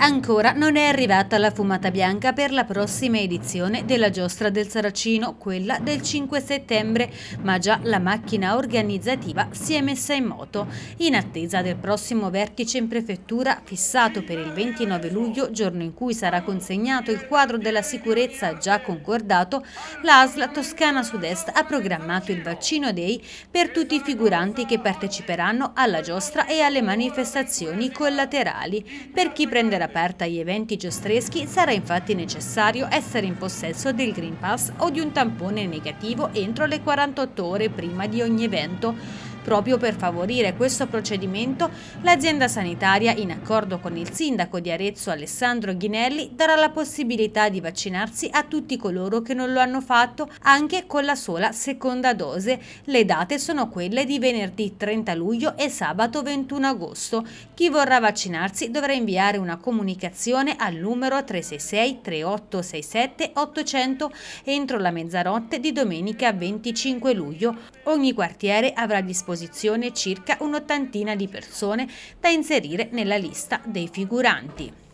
Ancora non è arrivata la fumata bianca per la prossima edizione della Giostra del Saracino, quella del 5 settembre, ma già la macchina organizzativa si è messa in moto. In attesa del prossimo vertice in prefettura, fissato per il 29 luglio, giorno in cui sarà consegnato il quadro della sicurezza già concordato, la ASL Toscana Sud-Est ha programmato il vaccino Day per tutti i figuranti che parteciperanno alla giostra e alle manifestazioni collaterali. Per chi prenderà parte agli eventi giostreschi sarà infatti necessario essere in possesso del Green Pass o di un tampone negativo entro le 48 ore prima di ogni evento. Proprio per favorire questo procedimento, l'azienda sanitaria, in accordo con il sindaco di Arezzo Alessandro Ghinelli, darà la possibilità di vaccinarsi a tutti coloro che non lo hanno fatto, anche con la sola seconda dose. Le date sono quelle di venerdì 30 luglio e sabato 21 agosto. Chi vorrà vaccinarsi dovrà inviare una comunicazione al numero 366 3867 800 entro la mezzanotte di domenica 25 luglio. Ogni quartiere avrà a disposizione circa un'ottantina di persone da inserire nella lista dei figuranti.